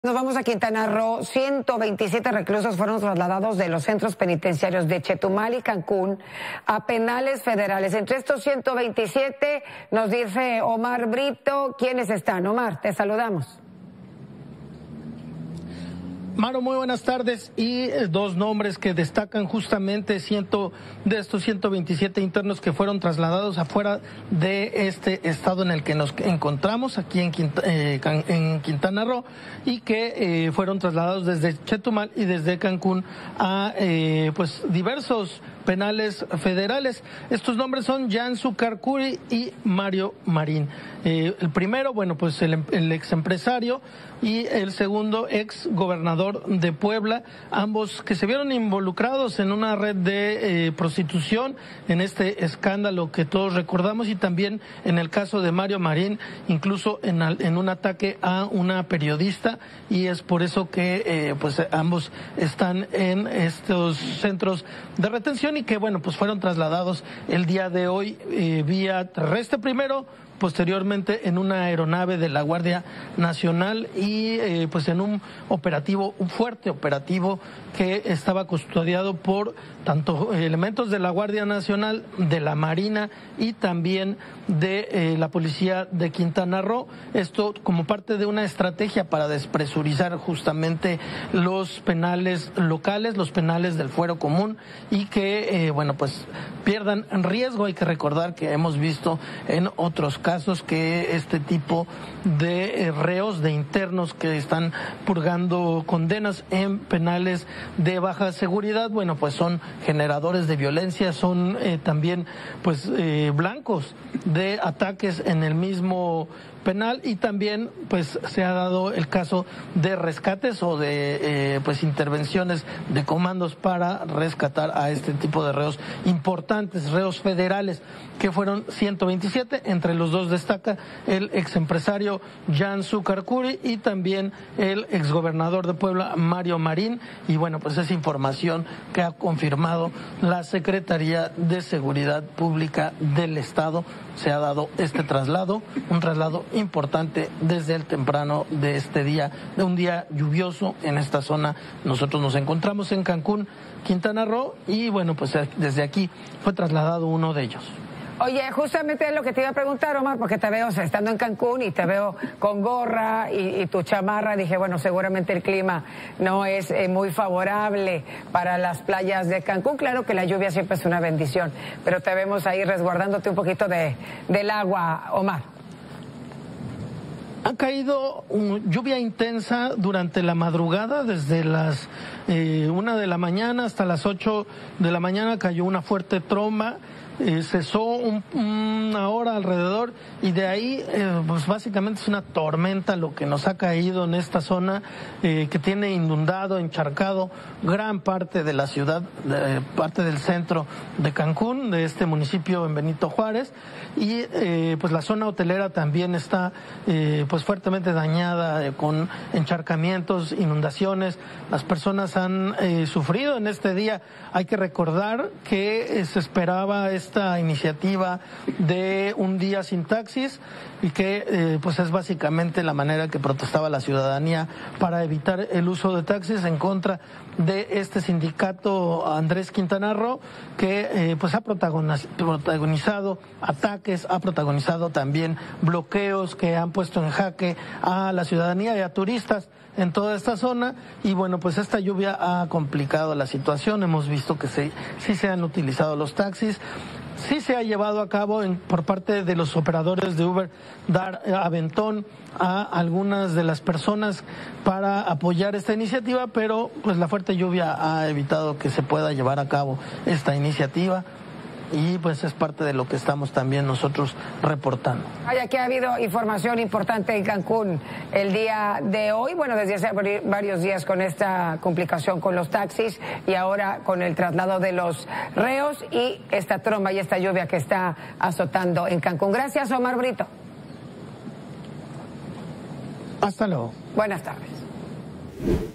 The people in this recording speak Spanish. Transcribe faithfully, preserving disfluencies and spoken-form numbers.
Nos vamos a Quintana Roo. ciento veintisiete reclusos fueron trasladados de los centros penitenciarios de Chetumal y Cancún a penales federales. Entre estos ciento veintisiete nos dice Omar Brito quiénes están. Omar, te saludamos. Maro, muy buenas tardes. Y dos nombres que destacan justamente ciento de estos ciento veintisiete internos que fueron trasladados afuera de este estado en el que nos encontramos, aquí en, Quint eh, en Quintana Roo, y que eh, fueron trasladados desde Chetumal y desde Cancún a eh, pues diversos penales federales. Estos nombres son Jansu Carcuri y Mario Marín. Eh, el primero, bueno, pues el, el ex empresario, y el segundo, ex gobernador de Puebla, ambos que se vieron involucrados en una red de eh, prostitución, en este escándalo que todos recordamos, y también en el caso de Mario Marín, incluso en, en un ataque a una periodista, y es por eso que eh, pues ambos están en estos centros de retención y que, bueno, pues fueron trasladados el día de hoy eh, vía terrestre primero, posteriormente en una aeronave de la Guardia Nacional y eh, pues en un operativo, un fuerte operativo que estaba custodiado por tanto elementos de la Guardia Nacional, de la Marina y también de eh, la Policía de Quintana Roo. Esto como parte de una estrategia para despresurizar justamente los penales locales, los penales del fuero común, y que, eh, bueno, pues pierdan riesgo. Hay que recordar que hemos visto en otros casos casos que este tipo de eh, reos, de internos que están purgando condenas en penales de baja seguridad, bueno, pues son generadores de violencia, son eh, también pues eh, blancos de ataques en el mismo penal, y también pues se ha dado el caso de rescates o de eh, pues intervenciones de comandos para rescatar a este tipo de reos importantes, reos federales, que fueron ciento veintisiete. Entre los dos destaca el exempresario Jansu Carcuri y también el exgobernador de Puebla, Mario Marín, y bueno, pues es información que ha confirmado la Secretaría de Seguridad Pública del Estado. Se ha dado este traslado, un traslado importante desde el temprano de este día, de un día lluvioso en esta zona. Nosotros nos encontramos en Cancún, Quintana Roo, y bueno, pues desde aquí fue trasladado uno de ellos. Oye, justamente es lo que te iba a preguntar, Omar, porque te veo, o sea, estando en Cancún y te veo con gorra y, y tu chamarra. Dije, bueno, seguramente el clima no es eh, muy favorable para las playas de Cancún. Claro que la lluvia siempre es una bendición, pero te vemos ahí resguardándote un poquito de, del agua, Omar. Ha caído um, lluvia intensa durante la madrugada, desde las eh, una de la mañana hasta las ocho de la mañana cayó una fuerte tromba. Eh, cesó un, una hora alrededor, y de ahí eh, pues básicamente es una tormenta lo que nos ha caído en esta zona, eh, que tiene inundado, encharcado gran parte de la ciudad, de, parte del centro de Cancún, de este municipio en Benito Juárez, y eh, pues la zona hotelera también está eh, pues fuertemente dañada, eh, con encharcamientos, inundaciones. Las personas han eh, sufrido en este día. Hay que recordar que eh, se esperaba esta iniciativa de un día sin taxis, y que eh, pues es básicamente la manera que protestaba la ciudadanía para evitar el uso de taxis en contra de este sindicato Andrés Quintana Roo, que eh, pues ha protagonizado ataques, ha protagonizado también bloqueos que han puesto en jaque a la ciudadanía y a turistas en toda esta zona. Y bueno, pues esta lluvia ha complicado la situación. Hemos visto que se, sí se han utilizado los taxis. Sí se ha llevado a cabo en, por parte de los operadores de Uber, dar aventón a algunas de las personas para apoyar esta iniciativa, pero pues la fuerte lluvia ha evitado que se pueda llevar a cabo esta iniciativa. Y pues es parte de lo que estamos también nosotros reportando. Vaya que ha habido información importante en Cancún el día de hoy, bueno, desde hace varios días con esta complicación con los taxis, y ahora con el traslado de los reos y esta tromba y esta lluvia que está azotando en Cancún. Gracias, Omar Brito. Hasta luego. Buenas tardes.